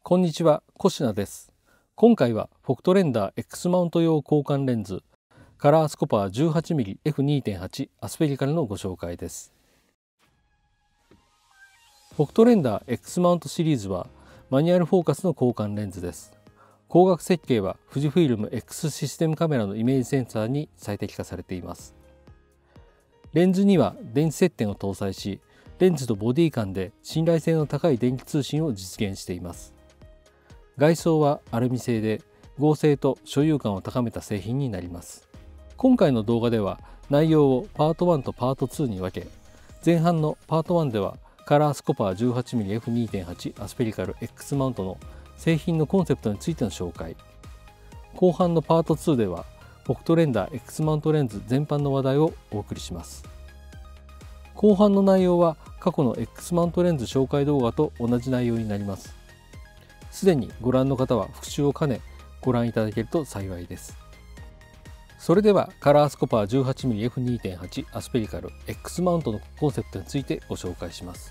こんにちは、コシナです。今回はフォクトレンダー X マウント用交換レンズカラースコパー 18mm F2.8 アスペリカルのご紹介です。フォクトレンダー X マウントシリーズはマニュアルフォーカスの交換レンズです。光学設計は富士フイルム X システムカメラのイメージセンサーに最適化されています。レンズには電池接点を搭載し、レンズとボディ間で信頼性の高い電気通信を実現しています。外装はアルミ製で合成と所有感を高めた製品になります。今回の動画では内容をパート1とパート2に分け、前半のパート1ではカラースコパー 18mm F2.8 アスペリカル X マウントの製品のコンセプトについての紹介、後半のパート2ではフォクトレンダー X マウントレンズ全般の話題をお送りします。後半の内容は過去の X マウントレンズ紹介動画と同じ内容になります。すでにご覧の方は復習を兼ねご覧いただけると幸いです。それではカラースコパー 18mm F2.8 アスペリカル X マウントのコンセプトについてご紹介します。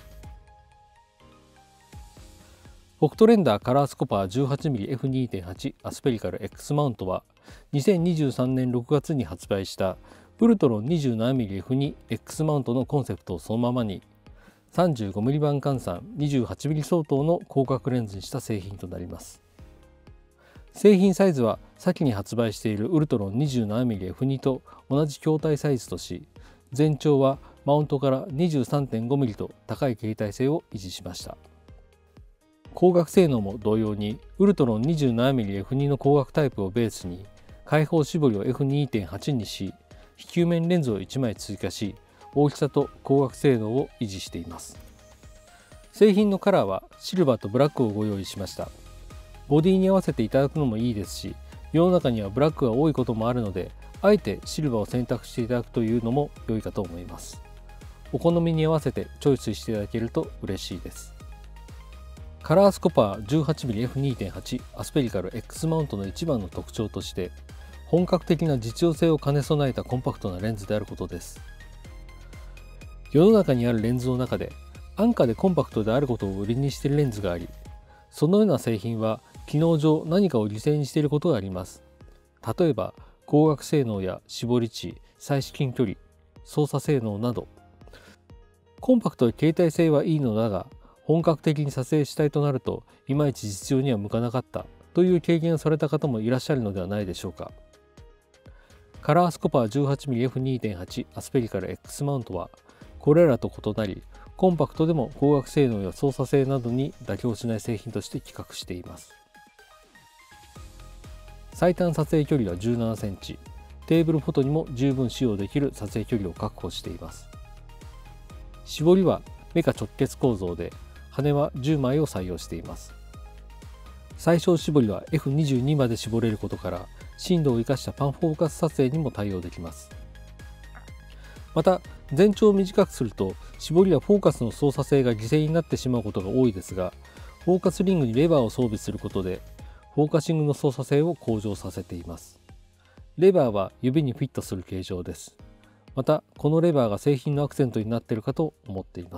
フォクトレンダーカラースコパー 18mm F2.8 アスペリカル X マウントは2023年6月に発売したウルトロン 27mm F2 X マウントのコンセプトをそのままに 35mm 版換算 28mm 相当の広角レンズにした製品となります。製品サイズは先に発売しているウルトロン 27mm F2 と同じ筐体サイズとし、全長はマウントから 23.5mm と高い携帯性を維持しました。光学性能も同様にウルトロン 27mm F2 の光学タイプをベースに開放絞りを F2.8 にし、非球面レンズを1枚追加し、大きさと光学性能を維持しています。製品のカラーはシルバーとブラックをご用意しました。ボディに合わせていただくのもいいですし、世の中にはブラックが多いこともあるので、あえてシルバーを選択していただくというのも良いかと思います。お好みに合わせてチョイスしていただけると嬉しいです。カラースコパー 18mm F2.8 アスペリカル X マウントの一番の特徴として、本格的な実用性を兼ね備えたコンパクトなレンズであることです。世の中にあるレンズの中で安価でコンパクトであることを売りにしているレンズがあり、そのような製品は機能上何かを犠牲にしていることがあります。例えば光学性能や絞り値、再至近距離、操作性能など。コンパクトで携帯性はいいのだが、本格的に撮影したいとなるといまいち実用には向かなかったという経験をされた方もいらっしゃるのではないでしょうか。カラースコパー 18mm F2.8 アスペリカル X マウントはこれらと異なり、コンパクトでも光学性能や操作性などに妥協しない製品として企画しています。最短撮影距離は17センチ、テーブルフォトにも十分使用できる撮影距離を確保しています。絞りはメカ直結構造で、羽は10枚を採用しています。最小絞りは F22 まで絞れることから、深度を生かしたパンフォーカス撮影にも対応できます。また全長を短くすると絞りやフォーカスの操作性が犠牲になってしまうことが多いですが、フォーカスリングにレバーを装備することでフォーカシングの操作性を向上させています。レバーは指にフィットする形状です。またこのレバーが製品のアクセントになっているかと思っています。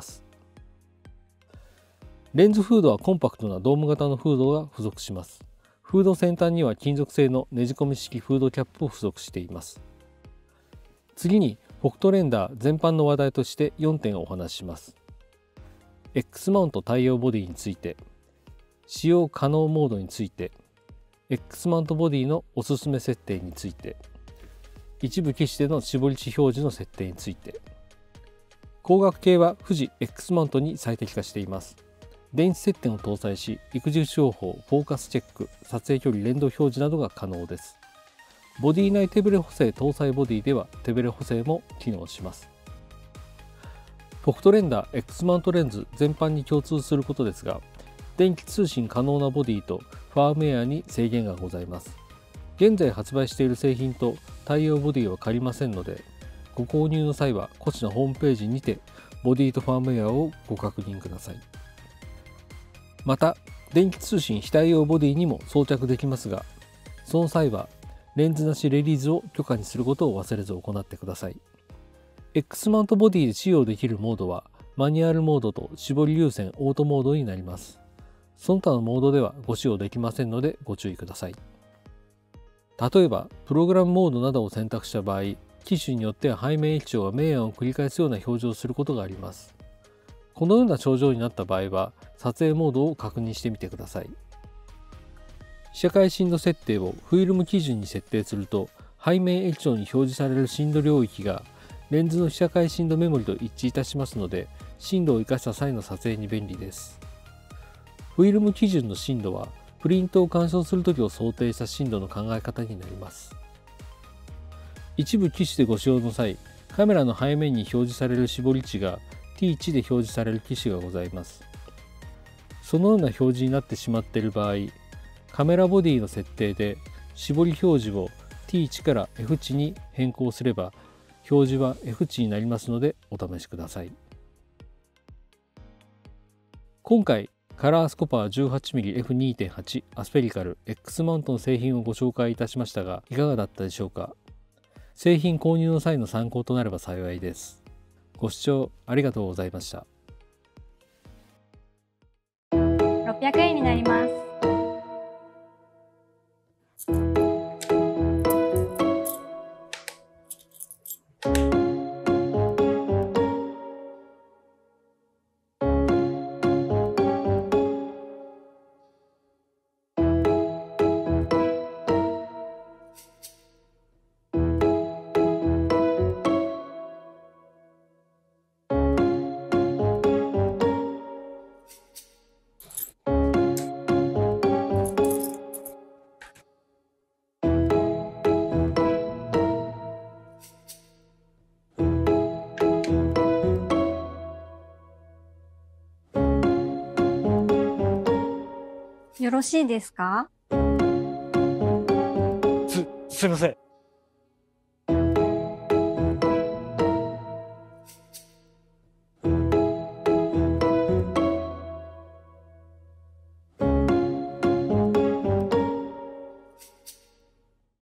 レンズフードはコンパクトなドーム型のフードが付属します。フード先端には金属製のねじ込み式フードキャップを付属しています。次にフォクトレンダー全般の話題として4点をお話しします。X マウント対応ボディについて、使用可能モードについて、X マウントボディのおすすめ設定について、一部機種での絞り値表示の設定について。光学系は富士 X マウントに最適化しています。電池接点を搭載し、育児情報、フォーカスチェック、撮影距離連動表示などが可能です。ボディ内手ブレ補正搭載ボディでは手ブレ補正も機能します。フォクトレンダー X マウントレンズ全般に共通することですが、電気通信可能なボディとファームウェアに制限がございます。現在発売している製品と対応ボディは借りませんので、ご購入の際はこちらのホームページにてボディとファームウェアをご確認ください。また電気通信非対応ボディにも装着できますが、その際はレンズなしレリースを許可にすることを忘れず行ってください。X マウントボディで使用できるモードはマニュアルモードと絞り優先オートモードになります。 その他のモードではご使用できませんのでご注意ください。例えば、プログラムモードなどを選択した場合、機種によっては背面液晶が明暗を繰り返すような表示をすることがあります。このような症状になった場合は、撮影モードを確認してみてください。被写界深度設定をフィルム基準に設定すると、背面液晶に表示される深度領域がレンズの被写界深度メモリと一致いたしますので、深度を生かした際の撮影に便利です。フィルム基準の深度は、プリントを鑑賞するときを想定した深度の考え方になります。一部機種でご使用の際、カメラの背面に表示される絞り値が T1 で表示される機種がございます。そのような表示になってしまっている場合、カメラボディの設定で絞り表示を T1 から F 値に変更すれば、表示は F 値になりますのでお試しください。今回、カラースコパー 18mmF2.8 アスペリカル X マウントの製品をご紹介いたしましたが、いかがだったでしょうか。製品購入の際の参考となれば幸いです。ご視聴ありがとうございました。 600円になります。よろしいですか？ すいません。